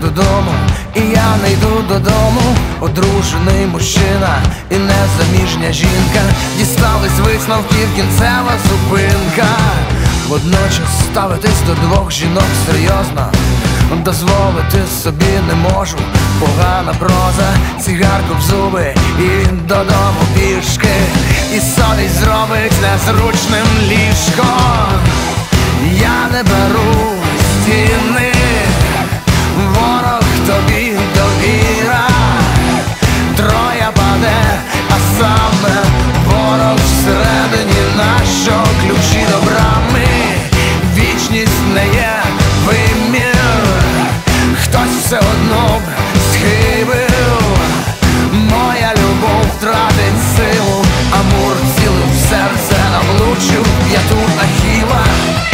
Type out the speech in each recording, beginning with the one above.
додому, і я не йду додому. Одружений мужчина і незаміжня жінка, дістались висновків, кінцева зупинка. Водночас ставитись до двох жінок серйозно дозволити собі не можу. Погана проза, цигарку в зуби і додому пішки. І совість зробить незручним ліжко. Я не беру стіни, ворог тобі довіра. Троя паде, а саме ворог всередині, нащо ключі до брами. Вічність не є вимір, хтось все одно б схибив. Моя любов втратить силу, Амур цілив в серце, а влучив в п'яту Ахіла.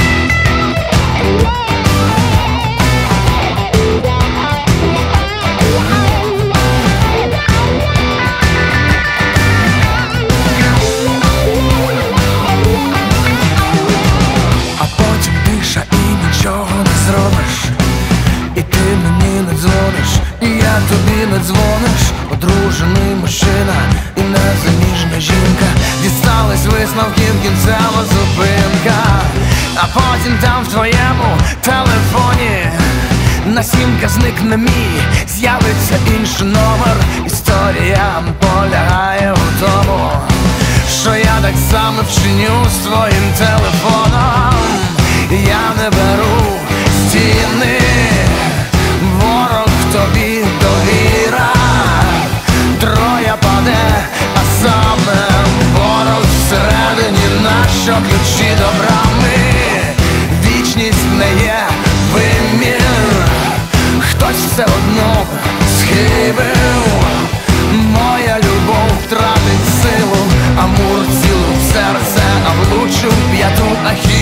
А потім тиша і нічого не зробиш. І ти мені не дзвониш, і я тобі не дзвониш. Одружений мужчина і незаміжня жінка, дістались висновків, кінцева зупинка. А потім там в твоєму телефоні на сімка зникне мій, з'явиться інший номер. Історія полягає у тому, що я так само вчиню з твоїм телефоном. Я не беру стіни, ворог тобі довіра. Троя паде, а саме ворог всередині, нащо ключі до брами. Вічність не є вимір, хтось все одно схибив. Моя любов втратить силу, Амур цілив в серце, а влучив в п'яту Ахіла.